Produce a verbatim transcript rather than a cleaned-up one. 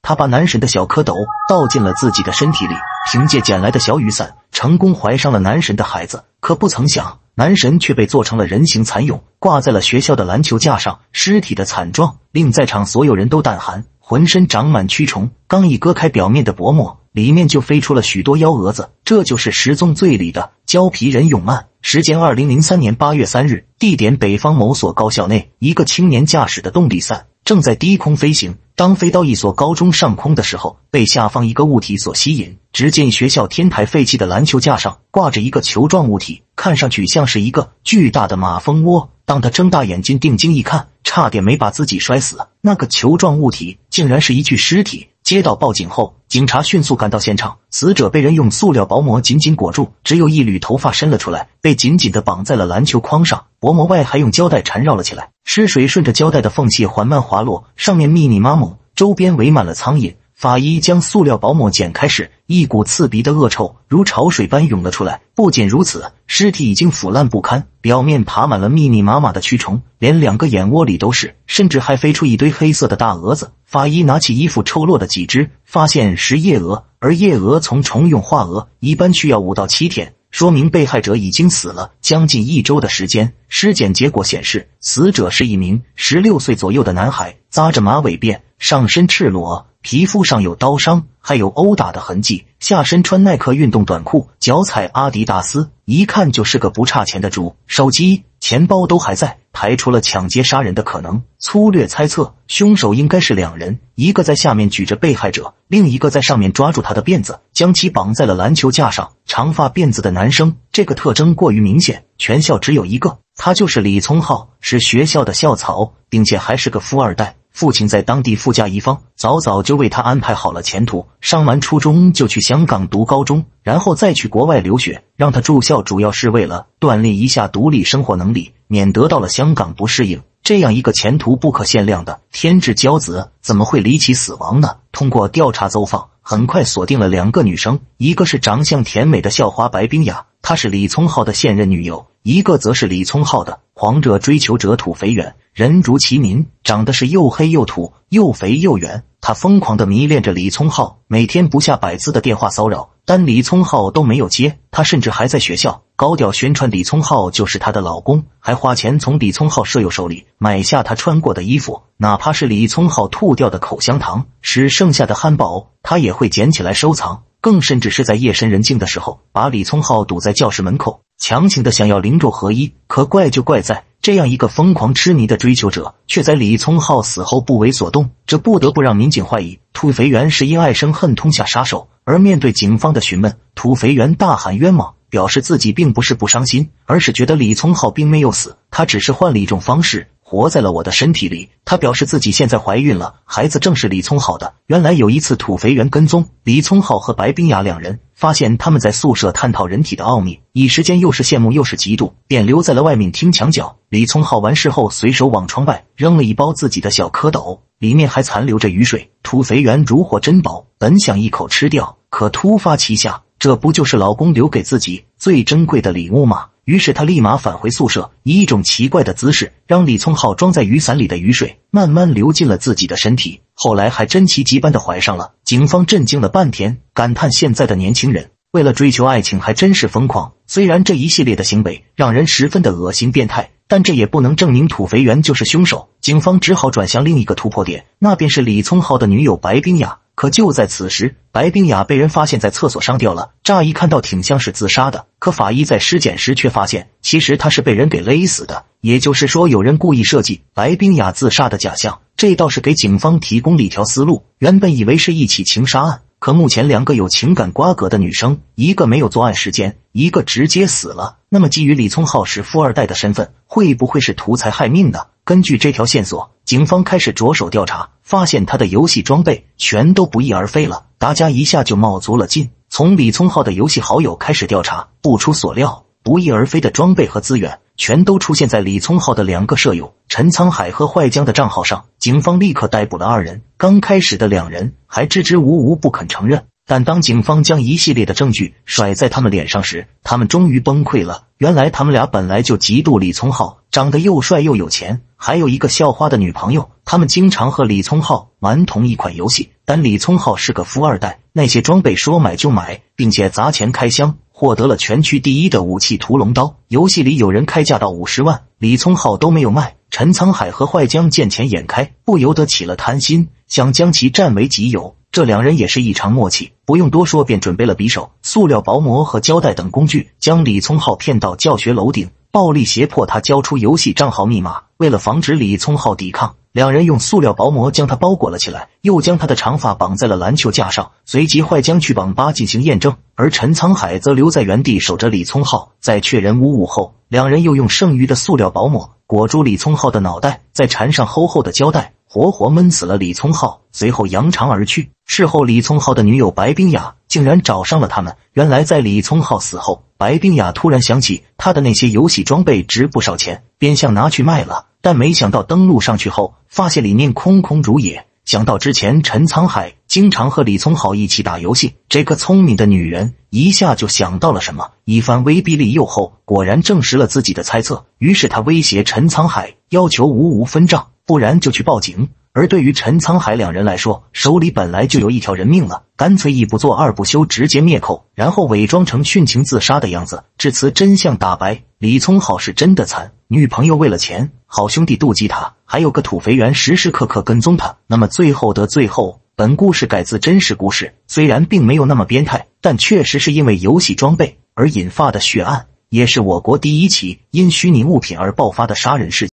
他把男神的小蝌蚪倒进了自己的身体里，凭借捡来的小雨伞，成功怀上了男神的孩子。可不曾想，男神却被做成了人形蚕蛹，挂在了学校的篮球架上。尸体的惨状令在场所有人都胆寒，浑身长满蛆虫，刚一割开表面的薄膜，里面就飞出了许多幺蛾子。这就是十宗罪里的胶皮人俑案。时间二零零三年八月三日，地点北方某所高校内，一个青年驾驶的动力伞正在低空飞行，当飞到一所高中上空的时候，被下方一个物体所吸引。只见学校天台废弃的篮球架上挂着一个球状物体，看上去像是一个巨大的马蜂窝。当他睁大眼睛定睛一看，差点没把自己摔死。那个球状物体竟然是一具尸体。接到报警后，警察迅速赶到现场，死者被人用塑料薄膜紧紧裹住，只有一缕头发伸了出来，被紧紧地绑在了篮球框上，薄膜外还用胶带缠绕了起来。尸水顺着胶带的缝隙缓慢滑落，上面密密麻麻，周边围满了苍蝇。法医将塑料薄膜剪开时，一股刺鼻的恶臭如潮水般涌了出来。不仅如此，尸体已经腐烂不堪，表面爬满了密密麻麻的蛆虫，连两个眼窝里都是，甚至还飞出一堆黑色的大蛾子。法医拿起衣服抽落的几只，发现是夜蛾，而夜蛾从虫蛹化蛾一般需要五到七天，说明被害者已经死了将近一周的时间。尸检结果显示，死者是一名十六岁左右的男孩，扎着马尾辫，上身赤裸，皮肤上有刀伤，还有殴打的痕迹，下身穿耐克运动短裤，脚踩阿迪达斯，一看就是个不差钱的主。手机、钱包都还在，排除了抢劫杀人的可能。粗略猜测，凶手应该是两人，一个在下面举着被害者，另一个在上面抓住他的辫子，将其绑在了篮球架上。长发辫子的男生，这个特征过于明显，全校只有一个，他就是李聪浩，是学校的校草，并且还是个富二代。父亲在当地富甲一方，早早就为他安排好了前途，上完初中就去香港读高中，然后再去国外留学。让他住校主要是为了锻炼一下独立生活能力，免得到了香港不适应。这样一个前途不可限量的天之骄子，怎么会离奇死亡呢？通过调查走访，很快锁定了两个女生，一个是长相甜美的校花白冰雅，她是李聪浩的现任女友；一个则是李聪浩的狂热追求者土肥圆，人如其名，长得是又黑又土，又肥又圆。他疯狂地迷恋着李聪浩，每天不下百次的电话骚扰，但李聪浩都没有接。他甚至还在学校高调宣传李聪浩就是她的老公，还花钱从李聪浩舍友手里买下他穿过的衣服，哪怕是李聪浩吐掉的口香糖，吃剩下的汉堡，他也会捡起来收藏。更甚至是在夜深人静的时候，把李聪浩堵在教室门口，强行的想要灵肉合一。可怪就怪在，这样一个疯狂痴迷的追求者，却在李聪浩死后不为所动，这不得不让民警怀疑土肥圆是因爱生恨痛下杀手。而面对警方的询问，土肥圆大喊冤枉，表示自己并不是不伤心，而是觉得李聪浩并没有死，他只是换了一种方式活在了我的身体里。他表示自己现在怀孕了，孩子正是李聪浩的。原来有一次土肥圆跟踪李聪浩和白冰雅两人，发现他们在宿舍探讨人体的奥秘，一时间又是羡慕又是嫉妒，便留在了外面听墙角。李聪浩完事后随手往窗外扔了一包自己的小蝌蚪，里面还残留着雨水。土肥圆如获珍宝，本想一口吃掉，可突发奇想，这不就是老公留给自己最珍贵的礼物吗？于是他立马返回宿舍，以一种奇怪的姿势让李聪浩装在雨伞里的雨水慢慢流进了自己的身体，后来还真奇迹般的怀上了。警方震惊了半天，感叹现在的年轻人为了追求爱情还真是疯狂。虽然这一系列的行为让人十分的恶心变态，但这也不能证明土肥圆就是凶手。警方只好转向另一个突破点，那便是李聪浩的女友白冰雅。可就在此时，白冰雅被人发现在厕所上吊了，乍一看到挺像是自杀的，可法医在尸检时却发现，其实她是被人给勒死的。也就是说，有人故意设计白冰雅自杀的假象，这倒是给警方提供了一条思路。原本以为是一起情杀案，可目前两个有情感瓜葛的女生，一个没有作案时间，一个直接死了。那么基于李聪浩是富二代的身份，会不会是图财害命呢？根据这条线索，警方开始着手调查，发现他的游戏装备全都不翼而飞了，大家一下就冒足了劲。从李聪浩的游戏好友开始调查，不出所料，不翼而飞的装备和资源全都出现在李聪浩的两个舍友陈沧海和坏江的账号上。警方立刻逮捕了二人，刚开始的两人还支支吾吾不肯承认，但当警方将一系列的证据甩在他们脸上时，他们终于崩溃了。原来他们俩本来就嫉妒李聪浩，长得又帅又有钱，还有一个校花的女朋友，他们经常和李聪浩玩同一款游戏， 但李聪浩是个富二代，那些装备说买就买，并且砸钱开箱，获得了全区第一的武器屠龙刀。游戏里有人开价到五十万，李聪浩都没有卖。陈沧海和坏江见钱眼开，不由得起了贪心，想将其占为己有。这两人也是异常默契，不用多说便准备了匕首、塑料薄膜和胶带等工具，将李聪浩骗到教学楼顶，暴力胁迫他交出游戏账号密码。为了防止李聪浩抵抗，两人用塑料薄膜将他包裹了起来，又将他的长发绑在了篮球架上，随即坏将去网吧进行验证，而陈沧海则留在原地守着李聪浩。在确认无误后，两人又用剩余的塑料薄膜裹住李聪浩的脑袋，再缠上厚厚的胶带，活活闷死了李聪浩，随后扬长而去。事后李聪浩的女友白冰雅竟然找上了他们，原来在李聪浩死后，白冰雅突然想起他的那些游戏装备值不少钱，便想拿去卖了，但没想到登录上去后发现里面空空如也。想到之前陈沧海经常和李聪浩一起打游戏，这个聪明的女人一下就想到了什么，一番威逼利诱后果然证实了自己的猜测，于是他威胁陈沧海，要求五五分账，不然就去报警。而对于陈沧海两人来说，手里本来就有一条人命了，干脆一不做二不休，直接灭口，然后伪装成殉情自杀的样子。至此真相大白，李聪浩是真的惨，女朋友为了钱，好兄弟妒忌他，还有个土肥圆时时刻刻跟踪他。那么最后的最后，本故事改自真实故事，虽然并没有那么变态，但确实是因为游戏装备而引发的血案，也是我国第一起因虚拟物品而爆发的杀人事件。